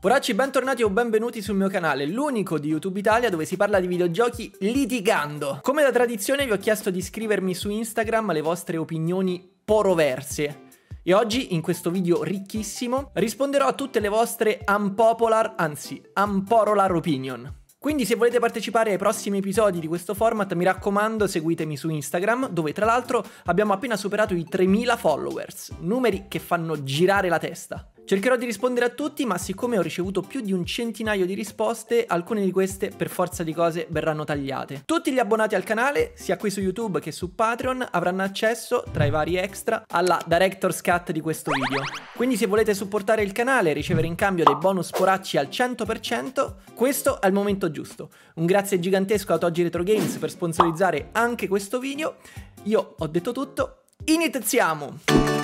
Poracci, bentornati o benvenuti sul mio canale, l'unico di YouTube Italia dove si parla di videogiochi litigando. Come da tradizione vi ho chiesto di scrivermi su Instagram le vostre opinioni poroverse. E oggi, in questo video ricchissimo, risponderò a tutte le vostre unpopular opinion. Quindi se volete partecipare ai prossimi episodi di questo format, mi raccomando, seguitemi su Instagram, dove tra l'altro abbiamo appena superato i 3000 followers, numeri che fanno girare la testa. Cercherò di rispondere a tutti, ma siccome ho ricevuto più di un centinaio di risposte, alcune di queste per forza di cose verranno tagliate. Tutti gli abbonati al canale, sia qui su YouTube che su Patreon, avranno accesso, tra i vari extra, alla Director's Cut di questo video. Quindi se volete supportare il canale e ricevere in cambio dei bonus poracci al 100%, questo è il momento giusto. Un grazie gigantesco a Toggi Retro Games per sponsorizzare anche questo video. Io ho detto tutto, iniziamo!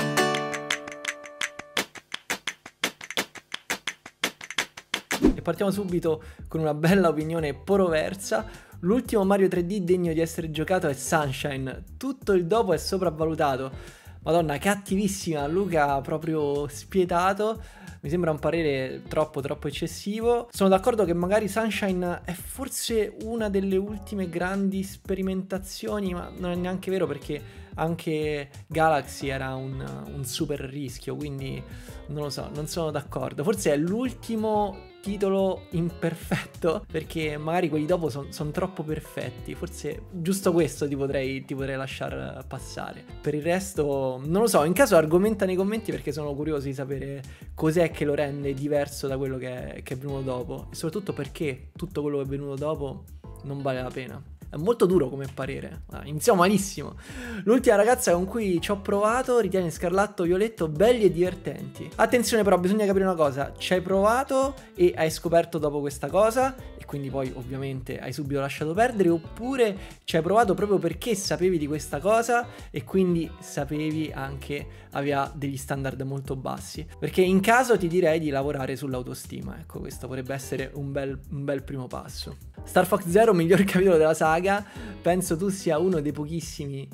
E partiamo subito con una bella opinione poroversa. L'ultimo Mario 3D degno di essere giocato è Sunshine. Tutto il dopo è sopravvalutato. Madonna, cattivissima, Luca proprio spietato. Mi sembra un parere troppo eccessivo. Sono d'accordo che magari Sunshine è forse una delle ultime grandi sperimentazioni, ma non è neanche vero perché anche Galaxy era un super rischio, quindi non lo so, non sono d'accordo. Forse è l'ultimo titolo imperfetto, perché magari quelli dopo sono troppo perfetti. Forse giusto questo ti potrei lasciar passare. Per il resto non lo so, in caso argomenta nei commenti perché sono curioso di sapere cos'è che lo rende diverso da quello che è venuto dopo, e soprattutto perché tutto quello che è venuto dopo non vale la pena. È molto duro come parere. Iniziamo malissimo. L'ultima ragazza con cui ci ho provato ritiene Scarlatto Violetto belli e divertenti. Attenzione però, bisogna capire una cosa. Ci hai provato e hai scoperto dopo questa cosa e quindi poi ovviamente hai subito lasciato perdere, oppure ci hai provato proprio perché sapevi di questa cosa e quindi sapevi anche aveva degli standard molto bassi? Perché in caso ti direi di lavorare sull'autostima. Ecco, questo potrebbe essere un bel primo passo. Star Fox Zero, miglior capitolo della saga. Penso tu sia uno dei pochissimi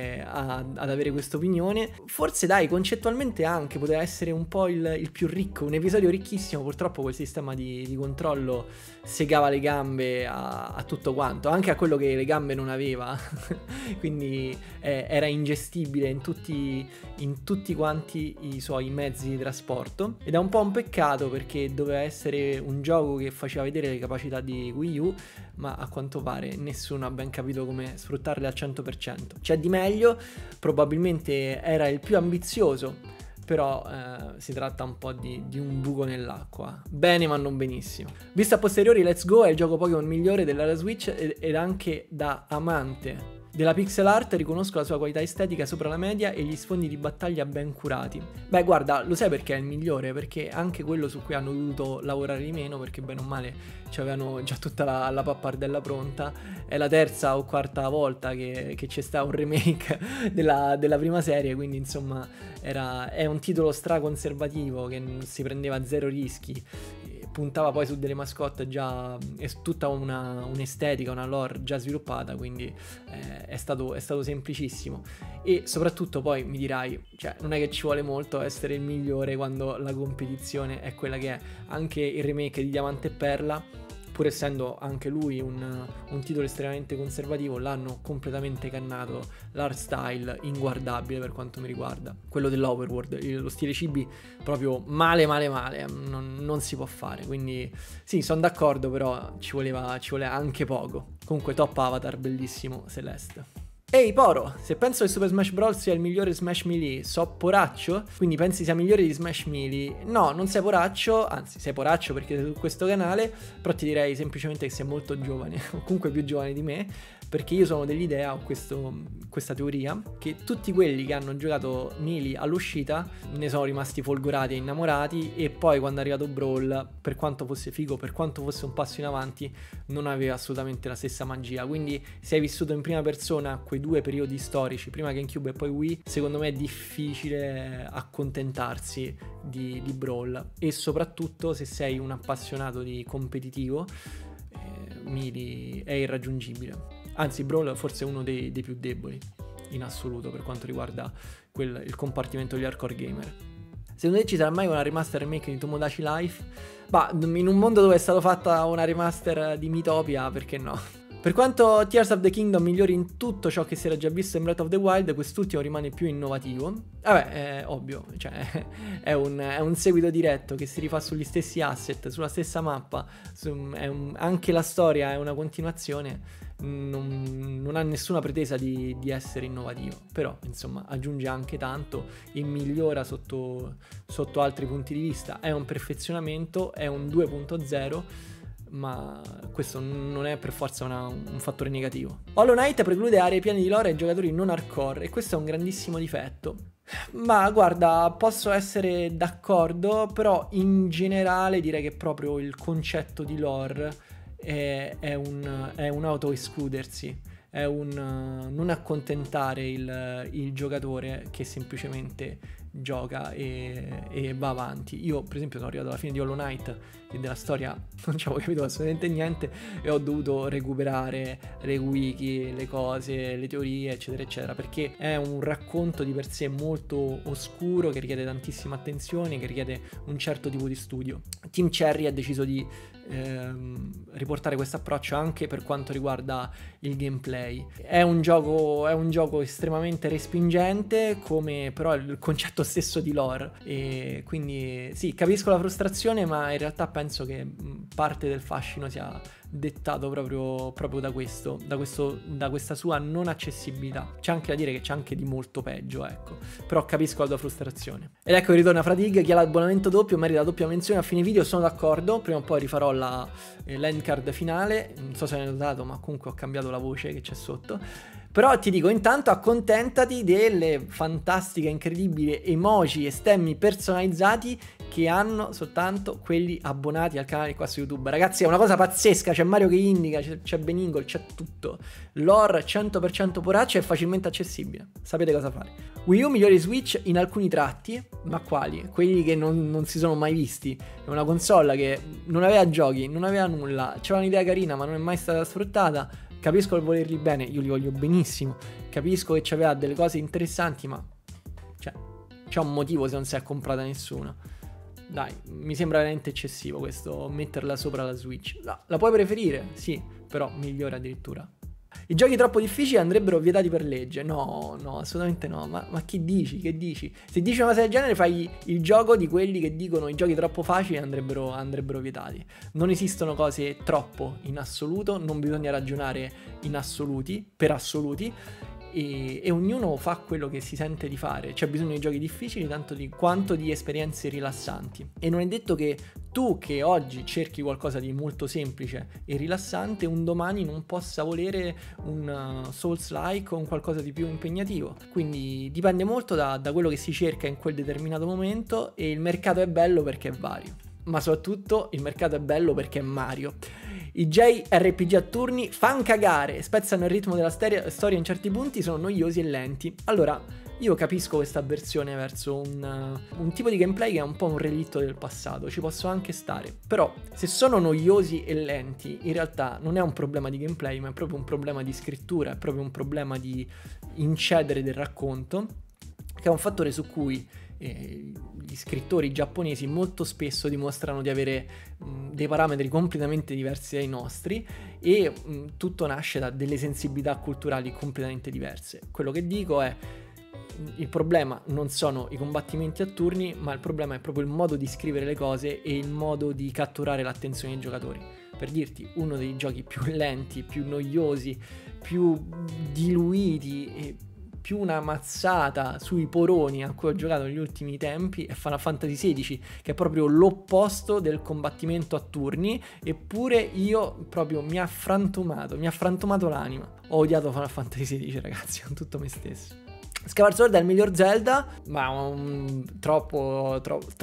ad avere questa opinione. Forse dai, concettualmente anche poteva essere un po' il più ricco, un episodio ricchissimo. Purtroppo quel sistema di controllo segava le gambe a tutto quanto, anche a quello che le gambe non aveva. Quindi era ingestibile in tutti quanti i suoi mezzi di trasporto, ed è un po' un peccato perché doveva essere un gioco che faceva vedere le capacità di Wii U, ma a quanto pare nessuno ha ben capito come sfruttarle al 100%. C'è di meglio, probabilmente era il più ambizioso, però si tratta un po' di un buco nell'acqua. Bene ma non benissimo. Visto a posteriori, Let's Go è il gioco Pokémon migliore della Switch, ed anche da amante della pixel art riconosco la sua qualità estetica sopra la media e gli sfondi di battaglia ben curati. Beh guarda, lo sai perché è il migliore? Perché anche quello su cui hanno dovuto lavorare di meno, perché bene o male avevano già tutta la pappardella pronta. È la terza o quarta volta che c'è sta un remake della prima serie, quindi insomma è un titolo straconservativo che si prendeva zero rischi, puntava poi su delle mascotte già, tutta un'estetica, una lore già sviluppata, quindi è stato semplicissimo. E soprattutto poi mi dirai, cioè non è che ci vuole molto essere il migliore quando la competizione è quella che è. Anche il remake di Diamante e Perla, pur essendo anche lui un titolo estremamente conservativo, l'hanno completamente cannato. L'art style inguardabile per quanto mi riguarda, quello dell'Overworld, lo stile cibi proprio male, non si può fare. Quindi sì, sono d'accordo, però ci voleva anche poco. Comunque top Avatar, bellissimo, Celeste. Ehi Poro, se penso che Super Smash Bros sia il migliore Smash Melee, so poraccio? Quindi pensi sia migliore di Smash Melee? No, non sei poraccio, anzi sei poraccio perché sei su questo canale, però ti direi semplicemente che sei molto giovane, o comunque più giovane di me, perché io sono dell'idea, ho questa teoria, che tutti quelli che hanno giocato Melee all'uscita ne sono rimasti folgorati e innamorati, e poi quando è arrivato Brawl, per quanto fosse figo, per quanto fosse un passo in avanti, non aveva assolutamente la stessa magia. Quindi se hai vissuto in prima persona quei due periodi storici, prima GameCube e poi Wii, secondo me è difficile accontentarsi di Brawl, e soprattutto se sei un appassionato di competitivo, Melee è irraggiungibile. Anzi, Brawl forse è uno dei più deboli in assoluto per quanto riguarda il compartimento degli hardcore gamer. Secondo te ci sarà mai una remaster remake di Tomodachi Life? Bah, in un mondo dove è stata fatta una remaster di Miitopia, perché no? Per quanto Tears of the Kingdom migliori in tutto ciò che si era già visto in Breath of the Wild, quest'ultimo rimane più innovativo. Vabbè, è ovvio, cioè è un seguito diretto che si rifà sugli stessi asset, sulla stessa mappa, anche la storia è una continuazione. Non ha nessuna pretesa di essere innovativo, però insomma aggiunge anche tanto e migliora sotto altri punti di vista. È un perfezionamento, è un 2.0, ma questo non è per forza un fattore negativo. Hollow Knight preclude aree piene di lore ai giocatori non hardcore, e questo è un grandissimo difetto. Ma guarda, posso essere d'accordo, però in generale direi che proprio il concetto di lore è un auto-escludersi, è un non accontentare il giocatore che semplicemente gioca e va avanti. Io per esempio sono arrivato alla fine di Hollow Knight e della storia non ci avevo capito assolutamente niente e ho dovuto recuperare le wiki, le cose, le teorie eccetera eccetera, perché è un racconto di per sé molto oscuro che richiede tantissima attenzione, che richiede un certo tipo di studio. Team Cherry ha deciso di riportare questo approccio anche per quanto riguarda il gameplay. È un gioco estremamente respingente, come però il concetto stesso di lore, e quindi sì, capisco la frustrazione, ma in realtà penso che parte del fascino sia dettato proprio da questa sua non accessibilità. C'è anche da dire che c'è anche di molto peggio, ecco, però capisco la tua frustrazione. Ed ecco che ritorna Fatigue, chi ha l'abbonamento doppio merita la doppia menzione a fine video. Sono d'accordo, prima o poi rifarò l'endcard finale, non so se l'hai notato ma comunque ho cambiato la voce che c'è sotto. Però ti dico, intanto accontentati delle fantastiche, incredibili emoji e stemmi personalizzati che hanno soltanto quelli abbonati al canale qua su YouTube. Ragazzi, è una cosa pazzesca, c'è Mario che indica, c'è Beningol, c'è tutto. Lore 100% poraccia e facilmente accessibile. Sapete cosa fare. Wii U migliori Switch in alcuni tratti, ma quali? Quelli che non si sono mai visti. È una console che non aveva giochi, non aveva nulla, c'era un'idea carina ma non è mai stata sfruttata. Capisco il volerli bene, io li voglio benissimo. Capisco che c'aveva delle cose interessanti, ma cioè, c'è un motivo se non si è comprata nessuna. Dai, mi sembra veramente eccessivo questo, metterla sopra la Switch. No, la puoi preferire, sì, però migliore addirittura. I giochi troppo difficili andrebbero vietati per legge. No, assolutamente no. Ma che dici? Che dici? Se dici una cosa del genere fai il gioco di quelli che dicono i giochi troppo facili andrebbero vietati. Non esistono cose troppo in assoluto, non bisogna ragionare in assoluti, per assoluti. E ognuno fa quello che si sente di fare. C'è bisogno di giochi difficili quanto di esperienze rilassanti. E non è detto che tu, che oggi cerchi qualcosa di molto semplice e rilassante, un domani non possa volere un Souls-like o un qualcosa di più impegnativo. Quindi dipende molto da quello che si cerca in quel determinato momento, e il mercato è bello perché è vario. Ma soprattutto il mercato è bello perché è Mario. I JRPG a turni fan cagare, spezzano il ritmo della storia in certi punti, sono noiosi e lenti. Allora, io capisco questa avversione verso un tipo di gameplay che è un po' un relitto del passato, ci posso anche stare. Però, se sono noiosi e lenti, in realtà non è un problema di gameplay, ma è proprio un problema di scrittura, è proprio un problema di incedere del racconto, che è un fattore su cui gli scrittori giapponesi molto spesso dimostrano di avere dei parametri completamente diversi dai nostri, e tutto nasce da delle sensibilità culturali completamente diverse. Quello che dico è: il problema non sono i combattimenti a turni, ma il problema è proprio il modo di scrivere le cose e il modo di catturare l'attenzione dei giocatori. Per dirti, uno dei giochi più lenti, più noiosi, più diluiti e più una mazzata sui poroni a cui ho giocato negli ultimi tempi è Final Fantasy XVI, che è proprio l'opposto del combattimento a turni, eppure io proprio mi ha frantumato l'anima. Ho odiato Final Fantasy XVI, ragazzi, con tutto me stesso. Skyward Sword è il miglior Zelda, ma troppo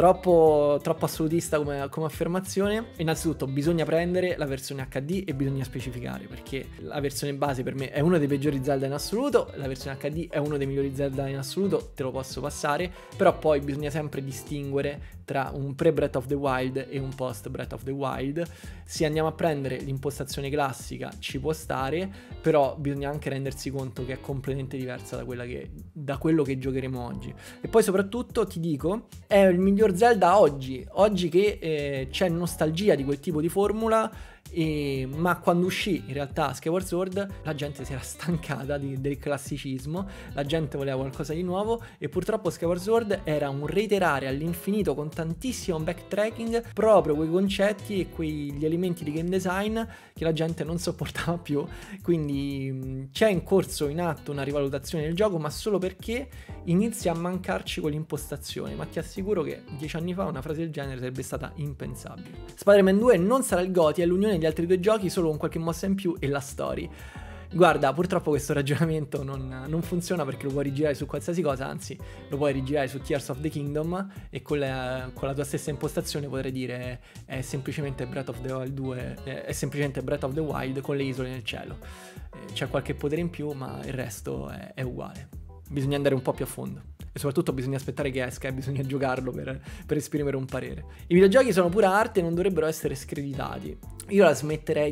assolutista come affermazione. Innanzitutto bisogna prendere la versione HD e bisogna specificare, perché la versione base per me è uno dei peggiori Zelda in assoluto, la versione HD è uno dei migliori Zelda in assoluto, te lo posso passare, però poi bisogna sempre distinguere tra un pre-Breath of the Wild e un post-Breath of the Wild. Se andiamo a prendere l'impostazione classica ci può stare, però bisogna anche rendersi conto che è completamente diversa da quello che giocheremo oggi. E poi soprattutto ti dico, è il miglior Zelda oggi che c'è nostalgia di quel tipo di formula. Ma quando uscì in realtà Skyward Sword la gente si era stancata del classicismo, la gente voleva qualcosa di nuovo, e purtroppo Skyward Sword era un reiterare all'infinito con tantissimo backtracking proprio quei concetti e quegli elementi di game design che la gente non sopportava più. Quindi c'è in atto una rivalutazione del gioco, ma solo perché inizia a mancarci quell'impostazione. Ma ti assicuro che 10 anni fa una frase del genere sarebbe stata impensabile. Spider-Man 2 non sarà il GOTY, è l'unione di altri due giochi solo con qualche mossa in più e la story. Guarda, purtroppo questo ragionamento non funziona, perché lo puoi rigirare su qualsiasi cosa, anzi lo puoi rigirare su Tears of the Kingdom e con la tua stessa impostazione potrei dire è semplicemente Breath of the Wild 2, è semplicemente Breath of the Wild con le isole nel cielo. C'è qualche potere in più, ma il resto è uguale. Bisogna andare un po' più a fondo e soprattutto bisogna aspettare che esca e bisogna giocarlo per esprimere un parere. I videogiochi sono pura arte e non dovrebbero essere screditati. Io la smetterei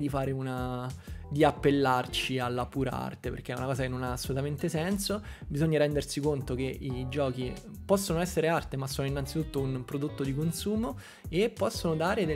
di appellarci alla pura arte, perché è una cosa che non ha assolutamente senso. Bisogna rendersi conto che i giochi possono essere arte, ma sono innanzitutto un prodotto di consumo e possono dare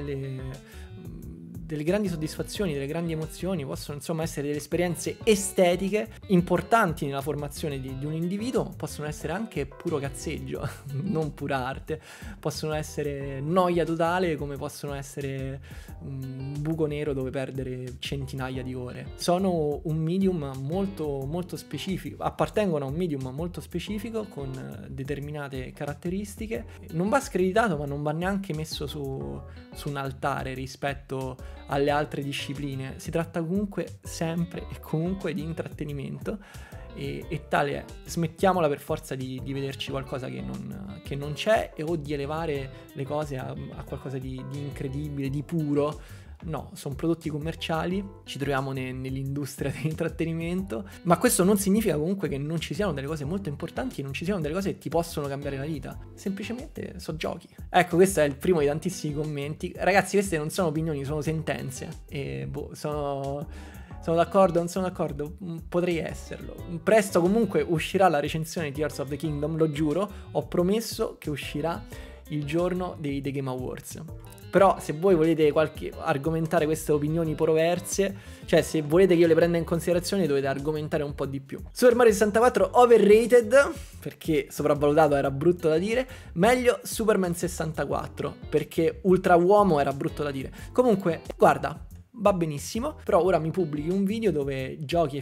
delle grandi soddisfazioni, delle grandi emozioni, possono insomma essere delle esperienze estetiche importanti nella formazione di un individuo, possono essere anche puro cazzeggio, non pura arte, possono essere noia totale, come possono essere un buco nero dove perdere centinaia di ore. Sono un medium molto molto specifico, appartengono a un medium molto specifico con determinate caratteristiche. Non va screditato, ma non va neanche messo su un altare rispetto alle altre discipline. Si tratta comunque sempre e comunque di intrattenimento e tale è. Smettiamola per forza di vederci qualcosa che non c'è o di elevare le cose a qualcosa di incredibile, di puro. No, sono prodotti commerciali, ci troviamo nell'industria dell'intrattenimento, ma questo non significa comunque che non ci siano delle cose molto importanti, non ci siano delle cose che ti possono cambiare la vita. Semplicemente sono giochi. Ecco, questo è il primo di tantissimi commenti. Ragazzi, queste non sono opinioni, sono sentenze. E sono d'accordo, non sono d'accordo, potrei esserlo. Presto comunque uscirà la recensione di Tears of the Kingdom, lo giuro, ho promesso che uscirà il giorno dei The Game Awards. Però se voi volete argomentare queste opinioni proverse, cioè se volete che io le prenda in considerazione, dovete argomentare un po' di più. Super Mario 64 overrated, perché sopravvalutato era brutto da dire. Meglio Superman 64, perché ultra uomo era brutto da dire. Comunque, guarda, va benissimo, però ora mi pubblichi un video dove giochi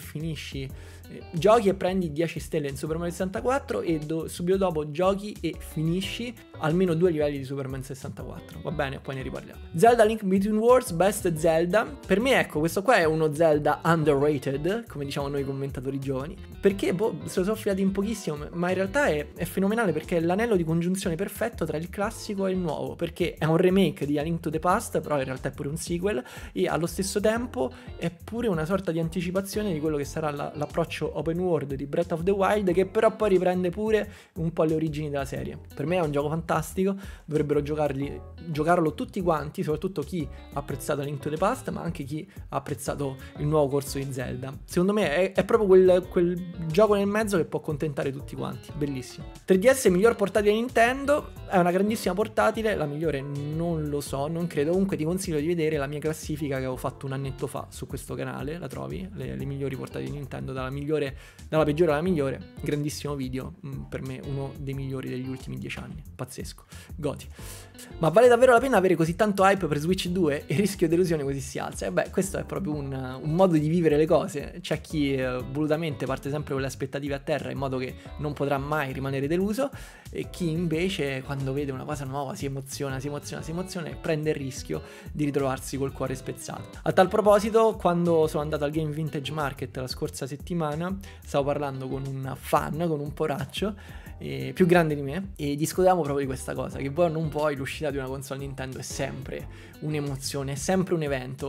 e prendi 10 stelle in Super Mario 64 e subito dopo giochi e finisci almeno 2 livelli di Superman 64, va bene? Poi ne riparliamo. Zelda Link Between Worlds, best Zelda. Per me, ecco, questo qua è uno Zelda underrated, come diciamo noi commentatori giovani, perché se lo sono filato in pochissimo, ma in realtà è fenomenale, perché è l'anello di congiunzione perfetto tra il classico e il nuovo, perché è un remake di A Link to the Past, però in realtà è pure un sequel, e allo stesso tempo è pure una sorta di anticipazione di quello che sarà l'approccio open world di Breath of the Wild, che però poi riprende pure un po' le origini della serie. Per me è un gioco fantastico, dovrebbero giocarlo tutti quanti, soprattutto chi ha apprezzato Link to the Past, ma anche chi ha apprezzato il nuovo corso di Zelda. Secondo me è proprio quel gioco nel mezzo che può accontentare tutti quanti, bellissimo. 3DS miglior portatile Nintendo, è una grandissima portatile, la migliore non lo so, non credo. Comunque ti consiglio di vedere la mia classifica che avevo fatto un annetto fa su questo canale, la trovi, le migliori portatili Nintendo, dalla peggiore alla migliore. Grandissimo video, per me uno dei migliori degli ultimi 10 anni, pazzesco, GOTY. Ma vale davvero la pena avere così tanto hype per Switch 2? Il rischio di delusione così si alza? E beh, questo è proprio un modo di vivere le cose. C'è chi volutamente parte sempre con le aspettative a terra in modo che non potrà mai rimanere deluso, e chi invece quando vede una cosa nuova si emoziona e prende il rischio di ritrovarsi col cuore spezzato. A tal proposito, quando sono andato al Game Vintage Market la scorsa settimana, stavo parlando con un fan, con un poraccio, più grande di me, e discutevamo proprio di questa cosa, che vuoi o non vuoi l'uscita di una console Nintendo è sempre un'emozione, è sempre un evento,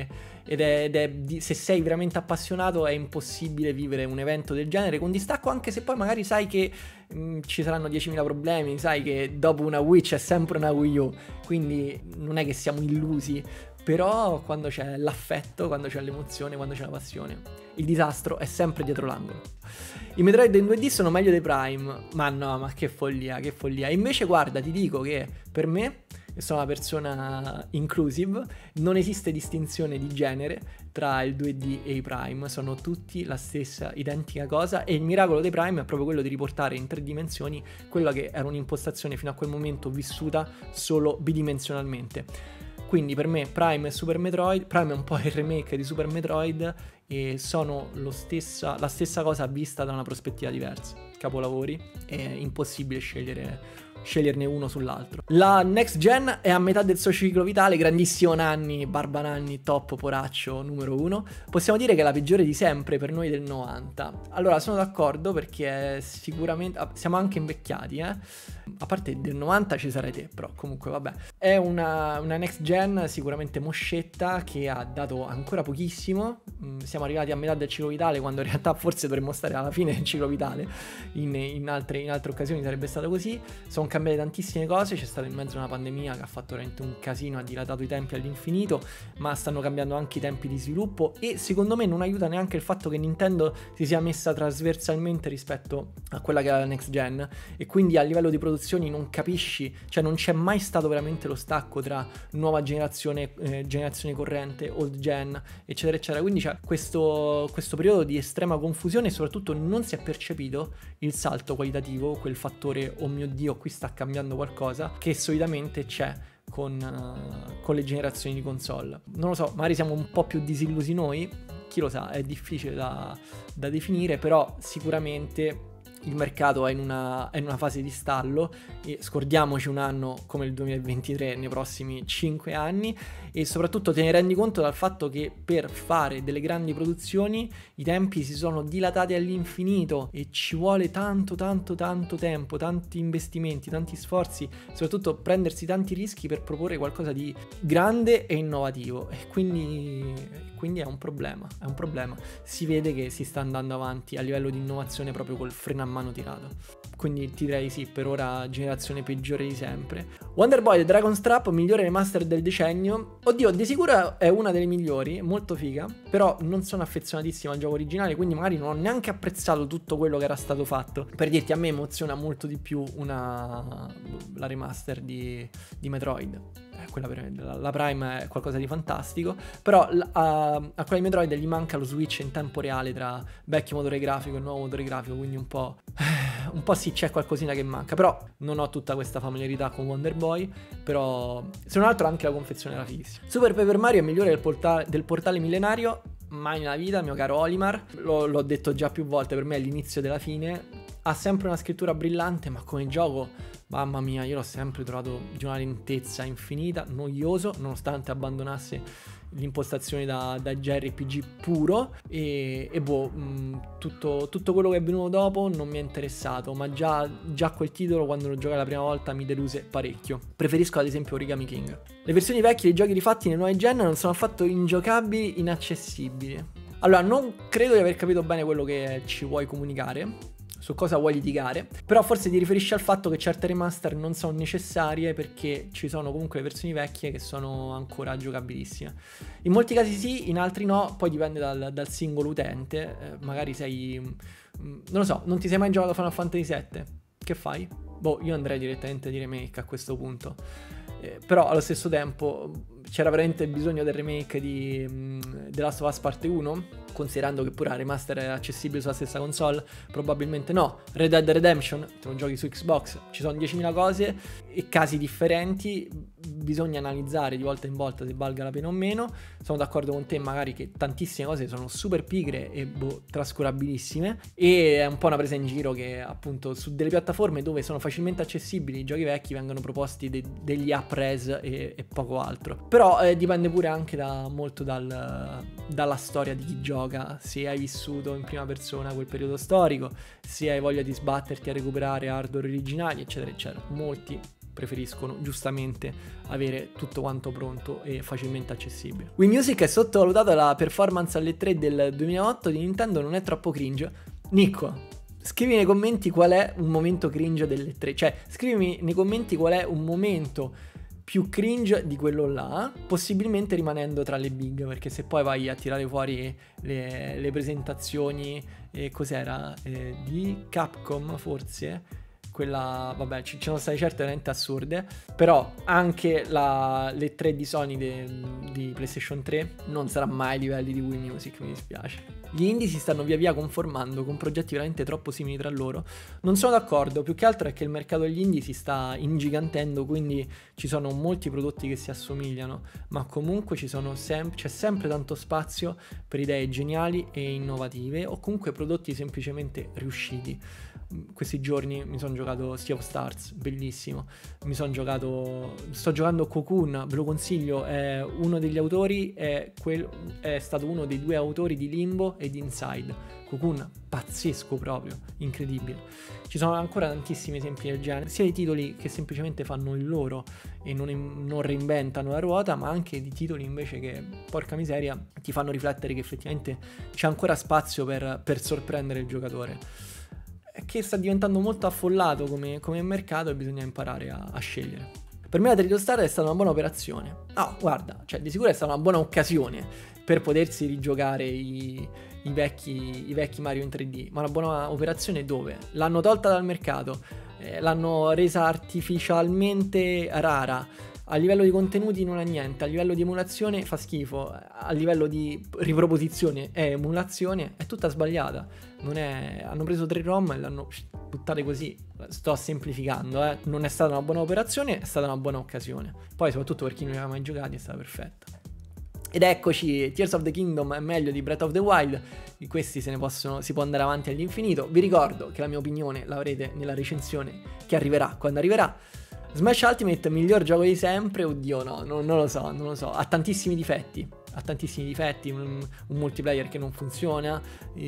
se sei veramente appassionato è impossibile vivere un evento del genere con distacco, anche se poi magari sai che ci saranno 10.000 problemi, sai che dopo una Wii c'è sempre una Wii U, quindi non è che siamo illusi. Però quando c'è l'affetto, quando c'è l'emozione, quando c'è la passione, il disastro è sempre dietro l'angolo. I Metroid in 2D sono meglio dei Prime, ma no, ma che follia, che follia. E invece guarda, ti dico che per me, che sono una persona inclusive, non esiste distinzione di genere tra il 2D e i Prime, sono tutti la stessa identica cosa, e il miracolo dei Prime è proprio quello di riportare in 3 dimensioni quella che era un'impostazione fino a quel momento vissuta solo bidimensionalmente. Quindi per me Prime e Super Metroid, Prime è un po' il remake di Super Metroid e sono la stessa cosa vista da una prospettiva diversa. Capolavori, è impossibile sceglierne uno sull'altro. La next gen è a metà del suo ciclo vitale, grandissimo Nanni, Barba Nanni, top poraccio numero 1. Possiamo dire che è la peggiore di sempre per noi del 90. Allora sono d'accordo, perché sicuramente siamo anche invecchiati, a parte del 90 ci sarai te, però comunque vabbè. È una next gen sicuramente moscetta, che ha dato ancora pochissimo. Siamo arrivati a metà del ciclo vitale, quando in realtà forse dovremmo stare alla fine del ciclo vitale. In altre occasioni sarebbe stato così. Sono cambiate tantissime cose, c'è stata in mezzo una pandemia che ha fatto veramente un casino, ha dilatato i tempi all'infinito, ma stanno cambiando anche i tempi di sviluppo, e secondo me non aiuta neanche il fatto che Nintendo si sia messa trasversalmente rispetto a quella che è la next gen, e quindi a livello di produzioni non capisci, cioè non c'è mai stato veramente lo stacco tra nuova generazione, generazione corrente, old gen, eccetera eccetera. Quindi c'è questo periodo di estrema confusione, e soprattutto non si è percepito il salto qualitativo, quel fattore oh mio Dio, qui sta cambiando qualcosa, che solitamente c'è con le generazioni di console. Non lo so, magari siamo un po' più disillusi noi, chi lo sa, è difficile da definire, però sicuramente il mercato è in una fase di stallo, e scordiamoci un anno come il 2023 nei prossimi 5 anni, e soprattutto te ne rendi conto dal fatto che per fare delle grandi produzioni i tempi si sono dilatati all'infinito, e ci vuole tanto tempo, tanti investimenti, tanti sforzi, soprattutto prendersi tanti rischi per proporre qualcosa di grande e innovativo, e quindi è un problema, si vede che si sta andando avanti a livello di innovazione proprio col freno a mano tirato. Quindi ti direi sì, per ora generazione peggiore di sempre. Wonder Boy The Dragon's Trap, migliore remaster del decennio. Oddio, di sicuro è una delle migliori, molto figa, però non sono affezionatissimo al gioco originale, quindi magari non ho neanche apprezzato tutto quello che era stato fatto. Per dirti, a me emoziona molto di più la remaster di Metroid. Quella la Prime è qualcosa di fantastico, però a quella di Metroid gli manca lo switch in tempo reale tra vecchio motore grafico e nuovo motore grafico, quindi un po' sì, c'è qualcosina che manca. Però non ho tutta questa familiarità con Wonder Boy, però se non altro anche la confezione era fighissima. Super Paper Mario è migliore del portale millenario, mai nella vita, mio caro Olimar, l'ho detto già più volte, per me è l'inizio della fine. Ha sempre una scrittura brillante, ma come gioco, mamma mia, io l'ho sempre trovato di una lentezza infinita, noioso, nonostante abbandonasse l'impostazione da JRPG puro, e tutto quello che è venuto dopo non mi è interessato, ma già quel titolo, quando lo giocai la prima volta, mi deluse parecchio. Preferisco ad esempio Origami King. Le versioni vecchie dei giochi rifatti nelle nuove gen non sono affatto ingiocabili, inaccessibili. Allora, non credo di aver capito bene quello che ci vuoi comunicare, su cosa vuoi litigare, però forse ti riferisci al fatto che certe remaster non sono necessarie, perché ci sono comunque le versioni vecchie che sono ancora giocabilissime. In molti casi sì, in altri no, poi dipende dal singolo utente. Magari non lo so, non ti sei mai giocato Final Fantasy VII? Che fai? Boh, io andrei direttamente di remake a questo punto. Però allo stesso tempo c'era veramente bisogno del remake di The Last of Us Parte 1, considerando che pure la remaster è accessibile sulla stessa console? Probabilmente no. Red Dead Redemption, te lo giochi su Xbox, ci sono 10.000 cose, e casi differenti, bisogna analizzare di volta in volta se valga la pena o meno. Sono d'accordo con te magari che tantissime cose sono super pigre e trascurabilissime, e è un po' una presa in giro che appunto su delle piattaforme dove sono facilmente accessibili i giochi vecchi vengono proposti degli up-res e poco altro. Però dipende pure anche molto dalla storia di chi gioca, se hai vissuto in prima persona quel periodo storico, se hai voglia di sbatterti a recuperare hardware originali, eccetera eccetera. Molti preferiscono giustamente avere tutto quanto pronto e facilmente accessibile. Wii Music è sottovalutata, la performance alle 3 del 2008 di Nintendo non è troppo cringe. Nico, scrivi nei commenti qual è un momento cringe delle 3, cioè scrivimi nei commenti qual è un momento più cringe di quello là, possibilmente rimanendo tra le big, perché se poi vai a tirare fuori le presentazioni, cos'era, di Capcom forse, quella, vabbè, ci sono state certe veramente assurde, però anche le 3 di Sony di PlayStation 3 non sarà mai ai livelli di Wii Music, mi dispiace. Gli indie si stanno via via conformando con progetti veramente troppo simili tra loro. Non sono d'accordo, più che altro è che il mercato degli indie si sta ingigantendo, quindi ci sono molti prodotti che si assomigliano, ma comunque c'è sempre tanto spazio per idee geniali e innovative, o comunque prodotti semplicemente riusciti. Questi giorni mi sono giocato Sea of Stars, bellissimo. sto giocando Cocoon, ve lo consiglio, è uno degli autori, è stato uno dei 2 autori di Limbo e di Inside. Cocoon, pazzesco proprio, incredibile. Ci sono ancora tantissimi esempi del genere, sia di titoli che semplicemente fanno il loro e non reinventano la ruota, ma anche di titoli invece che, porca miseria, ti fanno riflettere che effettivamente c'è ancora spazio per sorprendere il giocatore, che sta diventando molto affollato come mercato, e bisogna imparare a scegliere. Per me la Trade Star è stata una buona operazione. No, guarda, cioè di sicuro è stata una buona occasione per potersi rigiocare i vecchi Mario in 3D, ma una buona operazione dove l'hanno tolta dal mercato, l'hanno resa artificialmente rara. A livello di contenuti non ha niente, a livello di emulazione fa schifo, a livello di riproposizione e emulazione è tutta sbagliata. Hanno preso 3 ROM e l'hanno buttate così. Sto semplificando, non è stata una buona operazione, è stata una buona occasione. Poi soprattutto per chi non li aveva mai giocati è stata perfetta. Ed eccoci, Tears of the Kingdom è meglio di Breath of the Wild, di questi si può andare avanti all'infinito. Vi ricordo che la mia opinione l'avrete nella recensione che arriverà quando arriverà. Smash Ultimate, miglior gioco di sempre? Oddio no, non lo so, ha tantissimi difetti, un multiplayer che non funziona,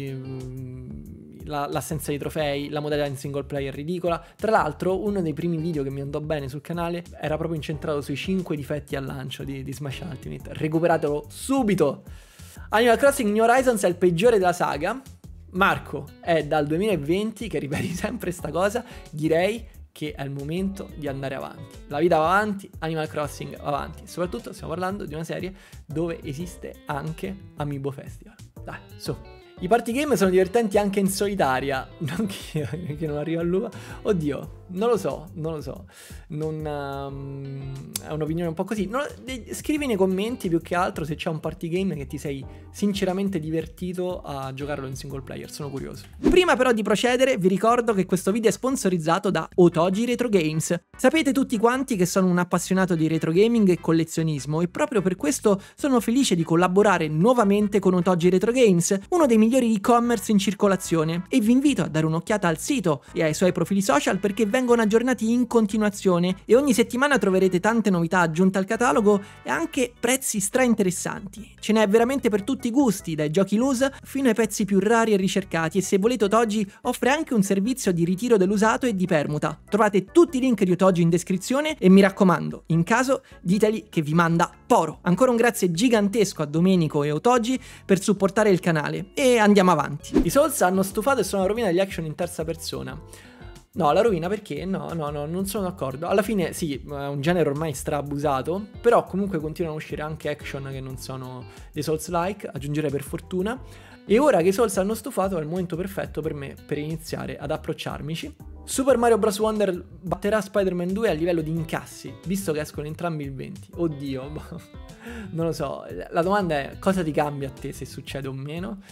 l'assenza di trofei, la modalità in single player ridicola. Tra l'altro uno dei primi video che mi andò bene sul canale era proprio incentrato sui 5 difetti al lancio di Smash Ultimate, recuperatelo subito. Animal Crossing New Horizons è il peggiore della saga. Marco, è dal 2020 che ripeti sempre sta cosa, direi che è il momento di andare avanti. La vita va avanti, Animal Crossing va avanti. Soprattutto stiamo parlando di una serie dove esiste anche Amiibo Festival. Dai, su. I party game sono divertenti anche in solitaria. Non che non arriva all'uva. Oddio, non lo so. È un'opinione un po' così. Scrivi nei commenti più che altro se c'è un party game che ti sei sinceramente divertito a giocarlo in single player. Sono curioso. Prima però di procedere vi ricordo che questo video è sponsorizzato da Otogi Retro Games. Sapete tutti quanti che sono un appassionato di retro gaming e collezionismo, e proprio per questo sono felice di collaborare nuovamente con Otogi Retro Games, uno dei migliori e-commerce in circolazione, e vi invito a dare un'occhiata al sito e ai suoi profili social perché vengono aggiornati in continuazione e ogni settimana troverete tante novità aggiunte al catalogo e anche prezzi interessanti. Ce n'è veramente per tutti i gusti, dai giochi loose fino ai pezzi più rari e ricercati, e se volete Otogi offre anche un servizio di ritiro dell'usato e di permuta. Trovate tutti i link di Otogi in descrizione e mi raccomando, in caso diteli che vi manda Poro. Ancora un grazie gigantesco a Domenico e Otogi per supportare il canale, e andiamo avanti. I Souls hanno stufato e sono la rovina degli action in terza persona. No, la rovina perché? No, non sono d'accordo. Alla fine sì, è un genere ormai straabusato, però comunque continuano a uscire anche action che non sono dei Souls-like, aggiungere per fortuna. E ora che i Souls hanno stufato è il momento perfetto per me per iniziare ad approcciarmici. Super Mario Bros. Wonder batterà Spider-Man 2 a livello di incassi, visto che escono entrambi il 20. Oddio, non lo so. La domanda è: cosa ti cambia a te se succede o meno?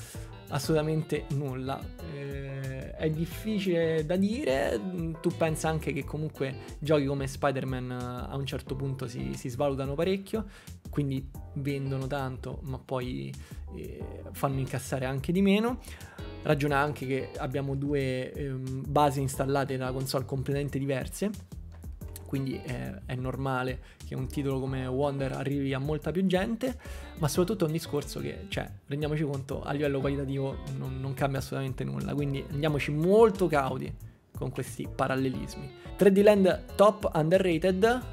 assolutamente nulla. È difficile da dire. Tu pensa anche che comunque giochi come Spider-Man a un certo punto si svalutano parecchio, quindi vendono tanto ma poi fanno incassare anche di meno. Ragiona anche che abbiamo due basi installate nella console completamente diverse, quindi è normale che un titolo come Wonder arrivi a molta più gente, ma soprattutto è un discorso che, cioè, rendiamoci conto, a livello qualitativo non cambia assolutamente nulla, quindi andiamoci molto cauti con questi parallelismi. 3D Land top underrated,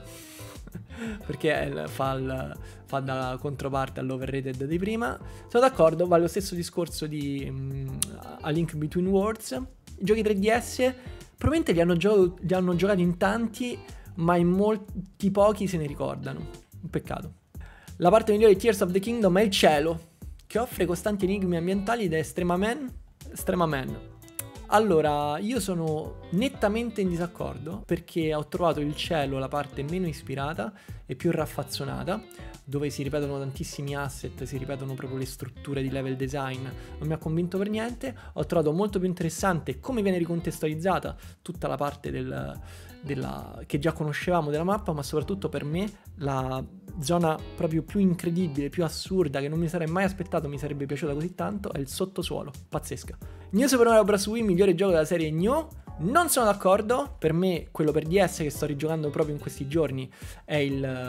perché fa da controparte all'overrated di prima. Sono d'accordo, vale lo stesso discorso di A Link Between Worlds. I giochi 3DS probabilmente li hanno giocati in tanti, ma in molti pochi se ne ricordano. Un peccato. La parte migliore di Tears of the Kingdom è il cielo, che offre costanti enigmi ambientali ed è Extremaman. Allora, io sono nettamente in disaccordo, perché ho trovato il cielo la parte meno ispirata e più raffazzonata, dove si ripetono tantissimi asset, si ripetono proprio le strutture di level design. Non mi ha convinto per niente. Ho trovato molto più interessante come viene ricontestualizzata tutta la parte che già conoscevamo della mappa, ma soprattutto per me la zona proprio più incredibile, più assurda, che non mi sarei mai aspettato mi sarebbe piaciuta così tanto, è il sottosuolo. Pazzesca. New Super Mario Bros. Wii, migliore gioco della serie New. Non sono d'accordo, per me quello per DS che sto rigiocando proprio in questi giorni è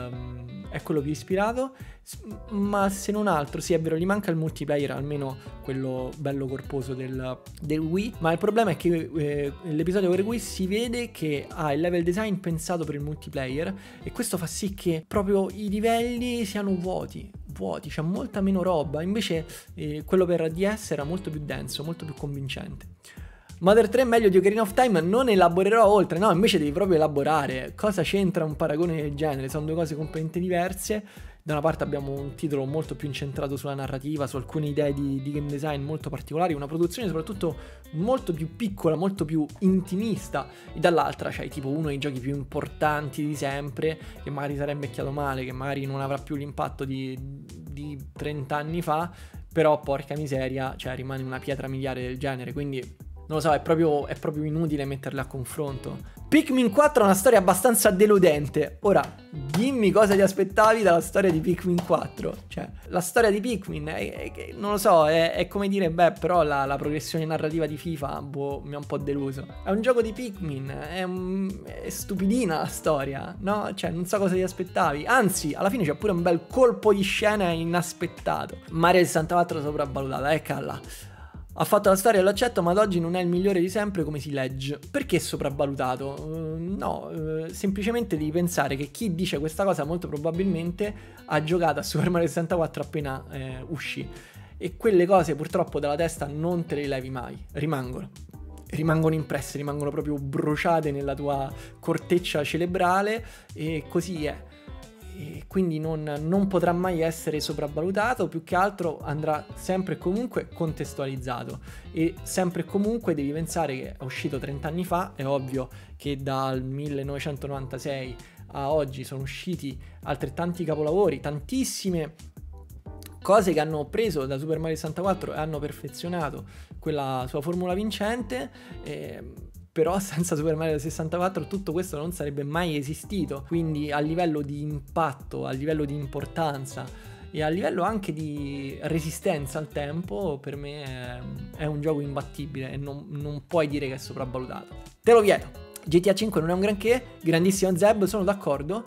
quello più ispirato, ma se non altro, sì è vero, gli manca il multiplayer, almeno quello bello corposo del Wii, ma il problema è che l'episodio per Wii si vede che ha il level design pensato per il multiplayer, e questo fa sì che proprio i livelli siano vuoti, c'è molta meno roba, invece quello per DS era molto più denso, molto più convincente. Mother 3 meglio di Ocarina of Time, non elaborerò oltre, no, invece devi proprio elaborare. Cosa c'entra un paragone del genere? Sono due cose completamente diverse. Da una parte abbiamo un titolo molto più incentrato sulla narrativa, su alcune idee di game design molto particolari, una produzione soprattutto molto più piccola, molto più intimista, e dall'altra c'hai tipo uno dei giochi più importanti di sempre, che magari sarà invecchiato male, che magari non avrà più l'impatto di 30 anni fa, però porca miseria, cioè rimane una pietra miliare del genere, quindi non lo so, è proprio inutile metterle a confronto. Pikmin 4 è una storia abbastanza deludente. Ora, dimmi cosa ti aspettavi dalla storia di Pikmin 4. Cioè, la storia di Pikmin non lo so, è come dire, beh, però la progressione narrativa di FIFA, boh, mi ha un po' deluso. È un gioco di Pikmin, è stupidina la storia, no? Cioè, non so cosa ti aspettavi. Anzi, alla fine c'è pure un bel colpo di scena inaspettato. Mario 64 sopravvalutata, eccola. Ha fatto la storia e lo accetto, ma ad oggi non è il migliore di sempre come si legge. Perché sopravvalutato? Semplicemente devi pensare che chi dice questa cosa molto probabilmente ha giocato a Super Mario 64 appena uscì. E quelle cose purtroppo dalla testa non te le levi mai, rimangono impresse, rimangono proprio bruciate nella tua corteccia cerebrale, e così è. E quindi non potrà mai essere sopravvalutato, più che altro andrà sempre e comunque contestualizzato, e sempre e comunque devi pensare che è uscito 30 anni fa, è ovvio che dal 1996 a oggi sono usciti altrettanti capolavori, tantissime cose che hanno preso da Super Mario 64 e hanno perfezionato quella sua formula vincente, però senza Super Mario 64 tutto questo non sarebbe mai esistito, quindi a livello di impatto, a livello di importanza e a livello anche di resistenza al tempo, per me è un gioco imbattibile e non puoi dire che è sopravvalutato. Te lo vieto. GTA 5 non è un granché, grandissimo Zeb, sono d'accordo,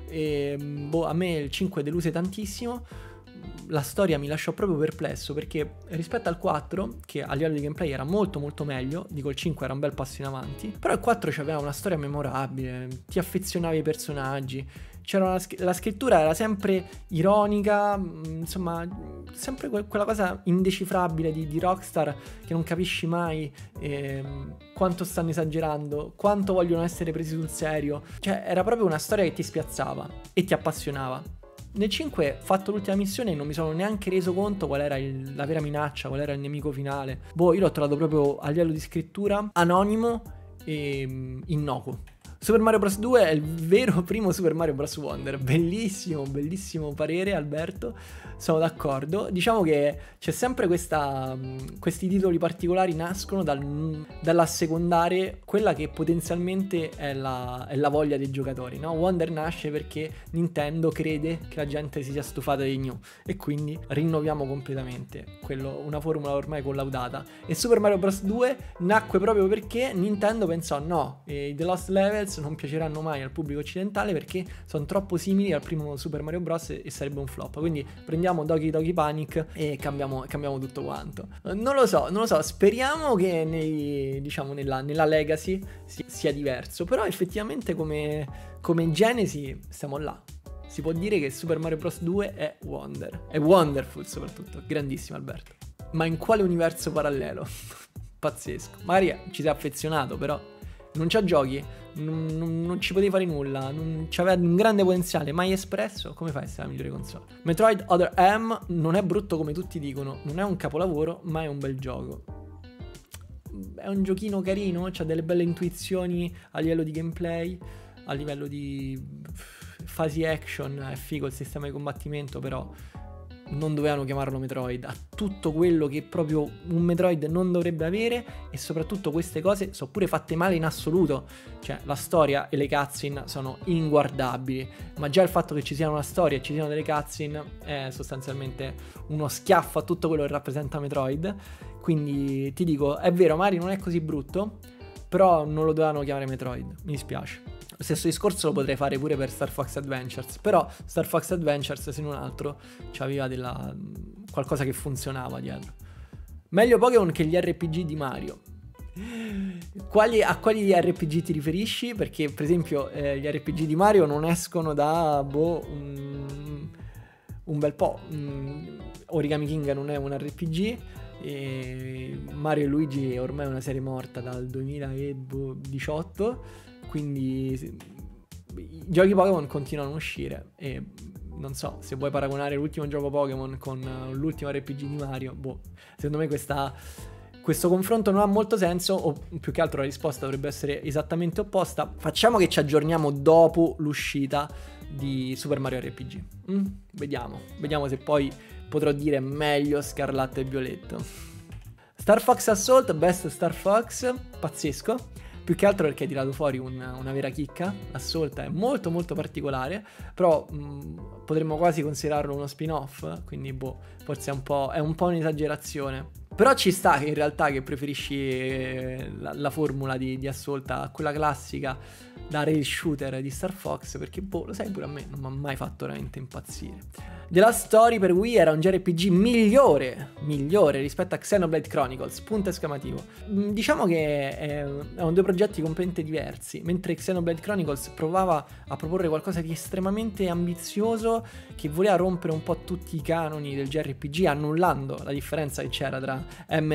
a me il 5 deluse tantissimo. La storia mi lasciò proprio perplesso, perché rispetto al 4, che a livello di gameplay era molto molto meglio, dico il 5 era un bel passo in avanti, però il 4 aveva una storia memorabile, ti affezionavi ai personaggi, c'era la scrittura era sempre ironica, insomma sempre quella cosa indecifrabile di Rockstar, che non capisci mai quanto stanno esagerando, quanto vogliono essere presi sul serio, cioè era proprio una storia che ti spiazzava e ti appassionava. Nel 5, fatto l'ultima missione, non mi sono neanche reso conto qual era la vera minaccia, qual era il nemico finale. Io l'ho trovato proprio a livello di scrittura anonimo e innocuo. Super Mario Bros. 2 è il vero primo Super Mario Bros. Wonder. Bellissimo, bellissimo parere, Alberto. Sono d'accordo. Diciamo che c'è sempre questi titoli particolari nascono dall'assecondare quella che potenzialmente è la voglia dei giocatori, no? Wonder nasce perché Nintendo crede che la gente si sia stufata dei new e quindi rinnoviamo completamente una formula ormai collaudata. E Super Mario Bros. 2 nacque proprio perché Nintendo pensò no, i The Lost Levels non piaceranno mai al pubblico occidentale perché sono troppo simili al primo Super Mario Bros. E sarebbe un flop. Quindi prendiamo Doki Doki Panic e cambiamo tutto quanto. Non lo so, speriamo che nella Legacy sia diverso, però effettivamente come genesi stiamo là. Si può dire che Super Mario Bros. 2 è Wonder, è wonderful soprattutto, grandissimo Alberto. Ma in quale universo parallelo? Pazzesco. Magari ci sei affezionato, però non c'ha giochi, non ci potevi fare nulla, non c'aveva un grande potenziale, mai espresso. Come fai a essere la migliore console? Metroid Other M non è brutto come tutti dicono, non è un capolavoro, ma è un bel gioco. È un giochino carino, c'ha delle belle intuizioni a livello di gameplay, a livello di fasi action, è figo il sistema di combattimento, però non dovevano chiamarlo Metroid. Ha tutto quello che proprio un Metroid non dovrebbe avere, e soprattutto queste cose sono pure fatte male in assoluto. Cioè la storia e le cutscene sono inguardabili, ma già il fatto che ci sia una storia e ci siano delle cutscene è sostanzialmente uno schiaffo a tutto quello che rappresenta Metroid. Quindi ti dico, è vero, magari non è così brutto, però non lo dovevano chiamare Metroid, mi dispiace. Lo stesso discorso lo potrei fare pure per Star Fox Adventures, però Star Fox Adventures, se non altro, c'aveva qualcosa che funzionava dietro. Meglio Pokémon che gli RPG di Mario. A quali RPG ti riferisci? Perché per esempio gli RPG di Mario non escono da un bel po'. Origami King non è un RPG, e Mario e Luigi è ormai una serie morta dal 2018, quindi i giochi Pokémon continuano a uscire e non so se vuoi paragonare l'ultimo gioco Pokémon con l'ultimo RPG di Mario, secondo me questo confronto non ha molto senso, o più che altro la risposta dovrebbe essere esattamente opposta. Facciamo che ci aggiorniamo dopo l'uscita di Super Mario RPG. Vediamo se poi potrò dire meglio Scarlatto e Violetto. Star Fox Assault, best Star Fox, pazzesco. Più che altro perché hai tirato fuori una vera chicca. Assault è molto molto particolare, però potremmo quasi considerarlo uno spin-off, quindi forse è un po' un'esagerazione. Però ci sta che in realtà che preferisci la formula di Assault a quella classica da rail shooter di Star Fox, perché lo sai, pure a me non mi ha mai fatto veramente impazzire. The Last Story per Wii era un JRPG migliore rispetto a Xenoblade Chronicles, punto esclamativo. Diciamo che erano due progetti completamente diversi, mentre Xenoblade Chronicles provava a proporre qualcosa di estremamente ambizioso che voleva rompere un po' tutti i canoni del JRPG, annullando la differenza che c'era tra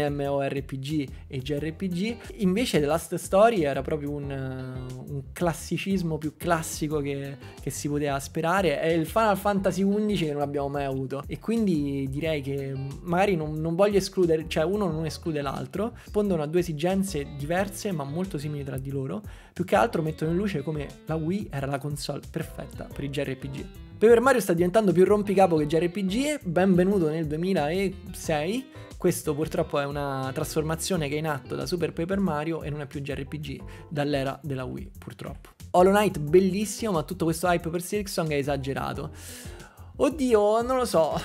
MMORPG e JRPG. Invece The Last Story era proprio un classicismo più classico che si poteva sperare. È il Final Fantasy XI che non abbiamo mai avuto, e quindi direi che magari non voglio escludere, cioè uno non esclude l'altro, rispondono a due esigenze diverse ma molto simili tra di loro. Più che altro mettono in luce come la Wii era la console perfetta per i JRPG. Paper Mario sta diventando più rompicapo che JRPG, benvenuto nel 2006. Questo purtroppo è una trasformazione che è in atto da Super Paper Mario e non è più JRPG dall'era della Wii, purtroppo. Hollow Knight bellissimo, ma tutto questo hype per Silksong è esagerato. Oddio, non lo so.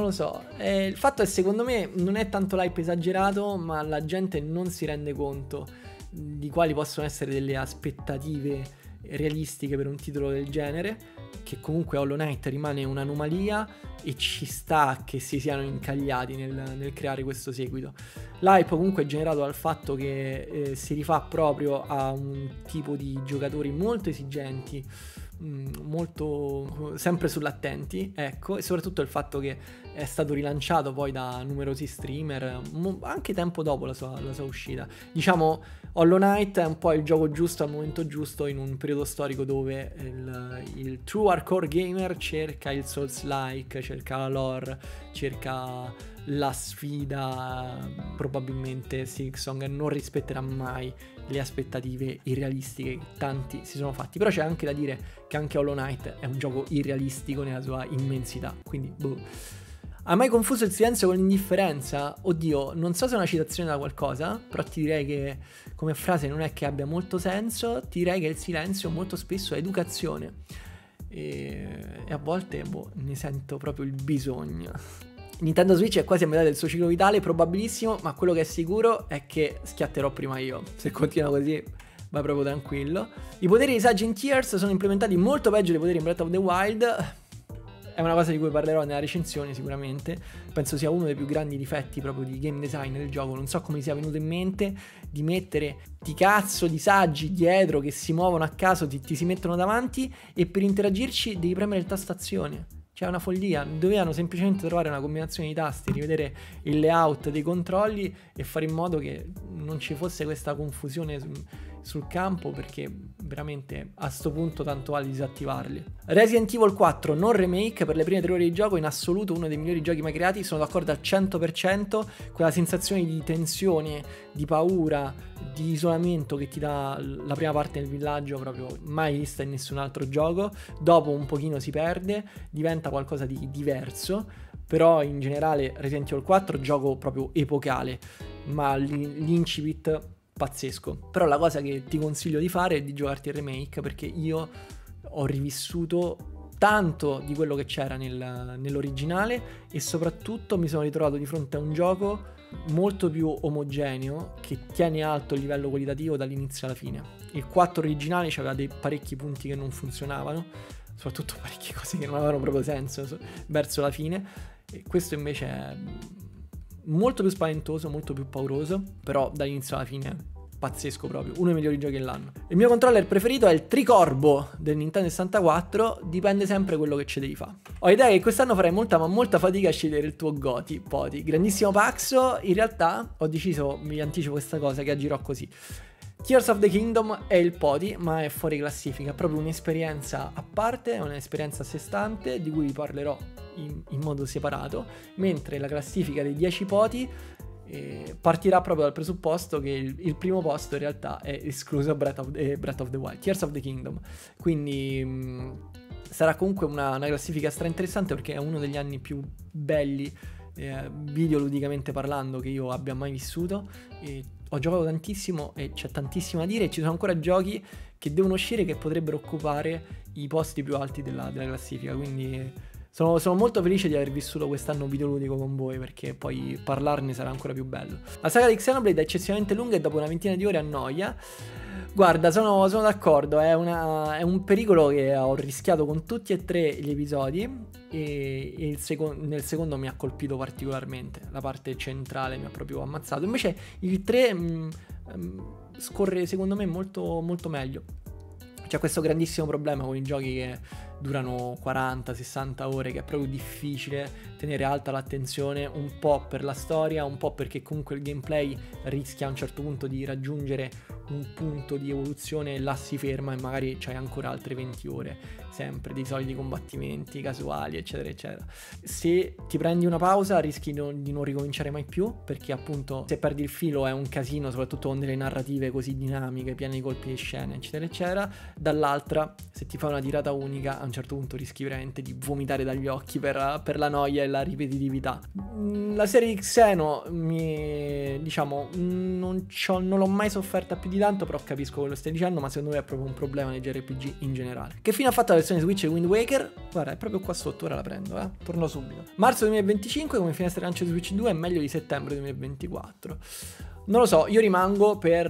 Il fatto è, secondo me, non è tanto l'hype esagerato, ma la gente non si rende conto di quali possono essere delle aspettative realistiche per un titolo del genere, che comunque Hollow Knight rimane un'anomalia e ci sta che si siano incagliati nel creare questo seguito. L'hype comunque è generato dal fatto che si rifà proprio a un tipo di giocatori molto esigenti, molto sempre sull'attenti, ecco, e soprattutto il fatto che è stato rilanciato poi da numerosi streamer anche tempo dopo la sua uscita. Diciamo, Hollow Knight è un po' il gioco giusto al momento giusto, in un periodo storico dove il true hardcore gamer cerca il Souls-like, cerca la lore, cerca la sfida, probabilmente Silksong non rispetterà mai le aspettative irrealistiche che tanti si sono fatti. Però c'è anche da dire che anche Hollow Knight è un gioco irrealistico nella sua immensità, quindi boh. Hai mai confuso il silenzio con l'indifferenza? Oddio, non so se è una citazione da qualcosa, però ti direi che come frase non è che abbia molto senso, ti direi che il silenzio molto spesso è educazione e a volte boh, ne sento proprio il bisogno. Nintendo Switch è quasi a metà del suo ciclo vitale, probabilissimo, ma quello che è sicuro è che schiatterò prima io. Se continua così vai proprio tranquillo. I poteri dei saggi in Tears sono implementati molto peggio dei poteri in Breath of the Wild. È una cosa di cui parlerò nella recensione sicuramente, penso sia uno dei più grandi difetti proprio di game design del gioco, non so come sia venuto in mente di mettere di cazzo di saggi dietro che si muovono a caso, ti si mettono davanti e per interagirci devi premere il tasto azione. Cioè è una follia, dovevano semplicemente trovare una combinazione di tasti, rivedere il layout dei controlli e fare in modo che non ci fosse questa confusione sul campo, perché veramente a sto punto tanto vale disattivarli. Resident Evil 4 non remake, per le prime 3 ore di gioco in assoluto uno dei migliori giochi mai creati, sono d'accordo al 100%, quella sensazione di tensione, di paura, di isolamento che ti dà la prima parte del villaggio proprio mai vista in nessun altro gioco, dopo un pochino si perde, diventa qualcosa di diverso, però in generale Resident Evil 4 gioco proprio epocale, ma l'incipit pazzesco. Però la cosa che ti consiglio di fare è di giocarti il remake, perché io ho rivissuto tanto di quello che c'era nell'originale e soprattutto mi sono ritrovato di fronte a un gioco molto più omogeneo che tiene alto il livello qualitativo dall'inizio alla fine. Il 4 originale aveva dei parecchi punti che non funzionavano, soprattutto parecchie cose che non avevano proprio senso verso la fine, e questo invece è molto più spaventoso, molto più pauroso, però dall'inizio alla fine pazzesco proprio, uno dei migliori giochi dell'anno. Il mio controller preferito è il tricorbo del Nintendo 64, dipende sempre quello che ci devi fare. Ho idea che quest'anno farai molta ma molta fatica a scegliere il tuo Goti, Poti. Grandissimo Paxo, in realtà ho deciso, vi anticipo questa cosa, che agirò così. Tears of the Kingdom è il Poti, ma è fuori classifica, è proprio un'esperienza a parte, è un'esperienza a sé stante, di cui vi parlerò in modo separato, mentre la classifica dei 10 Poti partirà proprio dal presupposto che il primo posto in realtà è escluso Breath of the Wild, Tears of the Kingdom, quindi sarà comunque una classifica stra interessante, perché è uno degli anni più belli videoludicamente parlando che io abbia mai vissuto, e ho giocato tantissimo e c'è tantissimo da dire, e ci sono ancora giochi che devono uscire che potrebbero occupare i posti più alti della classifica, quindi sono molto felice di aver vissuto quest'anno videoludico con voi, perché poi parlarne sarà ancora più bello. La saga di Xenoblade è eccessivamente lunga e dopo una ventina di ore annoia. Guarda, sono d'accordo, è un pericolo che ho rischiato con tutti e 3 gli episodi, e nel secondo mi ha colpito particolarmente, la parte centrale mi ha proprio ammazzato. Invece il 3 scorre secondo me molto, molto meglio. C'è questo grandissimo problema con i giochi che durano 40-60 ore, che è proprio difficile tenere alta l'attenzione, un po' per la storia, un po' perché comunque il gameplay rischia a un certo punto di raggiungere un punto di evoluzione e là si ferma e magari c'hai ancora altre 20 ore, sempre dei soliti combattimenti casuali, eccetera eccetera. Se ti prendi una pausa rischi di non ricominciare mai più, perché appunto se perdi il filo è un casino, soprattutto con delle narrative così dinamiche, piene di colpi di scena, eccetera eccetera. Dall'altra, se ti fai una tirata unica, a un certo punto rischi veramente di vomitare dagli occhi per la noia e la ripetitività. La serie di Xeno diciamo non l'ho mai sofferta più di tanto, però capisco quello che stai dicendo, ma secondo me è proprio un problema nei JRPG in generale. Che fine ha fatto la versione Switch di Wind Waker? Guarda, è proprio qua sotto, ora la prendo, torno subito. Marzo 2025 come finestra di lancio di Switch 2 è meglio di settembre 2024. Non lo so, io rimango per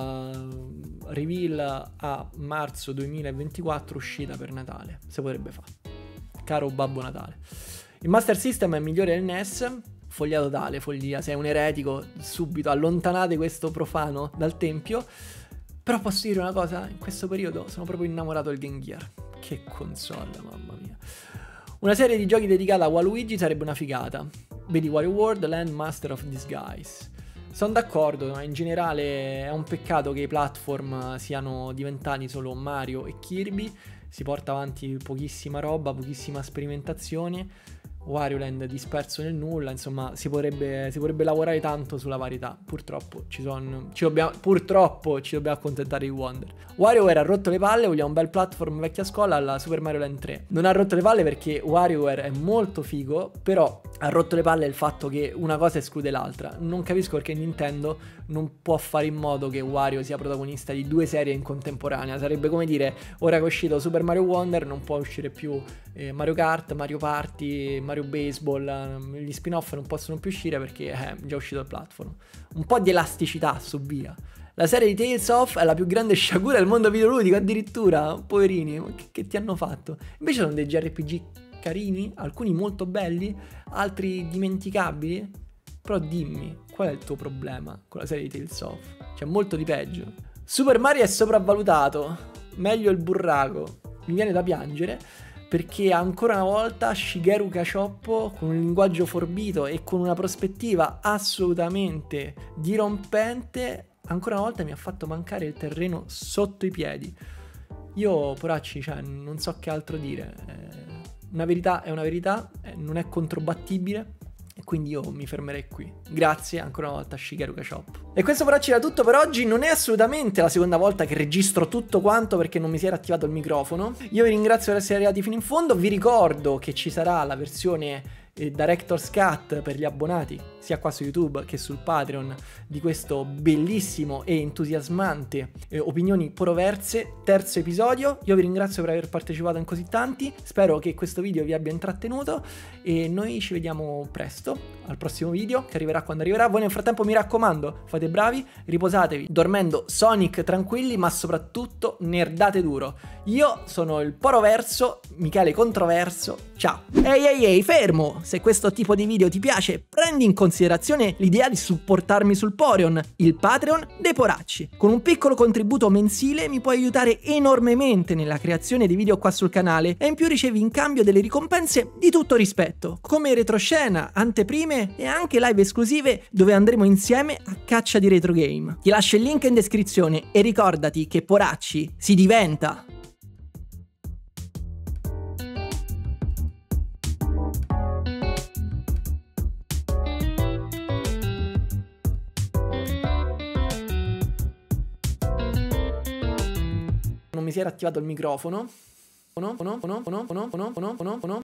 reveal a marzo 2024, uscita per Natale, se potrebbe fare. Caro Babbo Natale. Il Master System è migliore del NES, foglia totale, follia, sei un eretico, subito allontanate questo profano dal tempio. Però posso dire una cosa, in questo periodo sono proprio innamorato del Game Gear. Che console, mamma mia. Una serie di giochi dedicata a Waluigi sarebbe una figata. Vedi Wario World, Land, Master of Disguise. Sono d'accordo, ma in generale è un peccato che i platform siano diventati solo Mario e Kirby. Si porta avanti pochissima roba, pochissima sperimentazione. Wario Land disperso nel nulla, insomma si potrebbe lavorare tanto sulla varietà. Purtroppo ci dobbiamo accontentare di Wonder. WarioWare ha rotto le palle, vogliamo un bel platform vecchia scuola alla Super Mario Land 3. Non ha rotto le palle perché WarioWare è molto figo, però ha rotto le palle il fatto che una cosa esclude l'altra. Non capisco perché Nintendo non può fare in modo che Wario sia protagonista di 2 serie in contemporanea. Sarebbe come dire, ora che è uscito Super Mario Wonder non può uscire più Mario Kart, Mario Party, Mario Baseball, gli spin-off non possono più uscire perché è già uscito il platform. Un po' di elasticità su via. La serie di Tales of è la più grande sciagura del mondo videoludico, addirittura, poverini, ma che ti hanno fatto? Invece sono dei JRPG carini, alcuni molto belli, altri dimenticabili. Però dimmi, qual è il tuo problema con la serie di Tales of? C'è molto di peggio. Super Mario è sopravvalutato, meglio il burraco. Mi viene da piangere perché ancora una volta Shigeru Cacioppo, con un linguaggio forbito e con una prospettiva assolutamente dirompente, ancora una volta mi ha fatto mancare il terreno sotto i piedi. Io, poracci, cioè, non so che altro dire. Una verità è una verità, non è controbattibile. E quindi io mi fermerei qui. Grazie ancora una volta a Shigeru Cacioppo. E questo poracci era tutto per oggi. Non è assolutamente la seconda volta che registro tutto quanto perché non mi si era attivato il microfono. Io vi ringrazio per essere arrivati fino in fondo. Vi ricordo che ci sarà la versione Director's Cut per gli abbonati sia qua su YouTube che sul Patreon di questo bellissimo e entusiasmante Opinioni Poroverse, terzo episodio. Io vi ringrazio per aver partecipato in così tanti, spero che questo video vi abbia intrattenuto e noi ci vediamo presto al prossimo video che arriverà quando arriverà. Voi nel frattempo mi raccomando, fate bravi, riposatevi dormendo Sonic tranquilli, ma soprattutto nerdate duro. Io sono il Poroverso, Michele Controverso, ciao. Ehi, fermo! Se questo tipo di video ti piace, prendi in considerazione l'idea di supportarmi sul Patreon, il Patreon dei Poracci. Con un piccolo contributo mensile mi puoi aiutare enormemente nella creazione di video qua sul canale e in più ricevi in cambio delle ricompense di tutto rispetto, come retroscena, anteprime e anche live esclusive dove andremo insieme a caccia di retro game. Ti lascio il link in descrizione e ricordati che Poracci si diventa! Non mi si era attivato il microfono.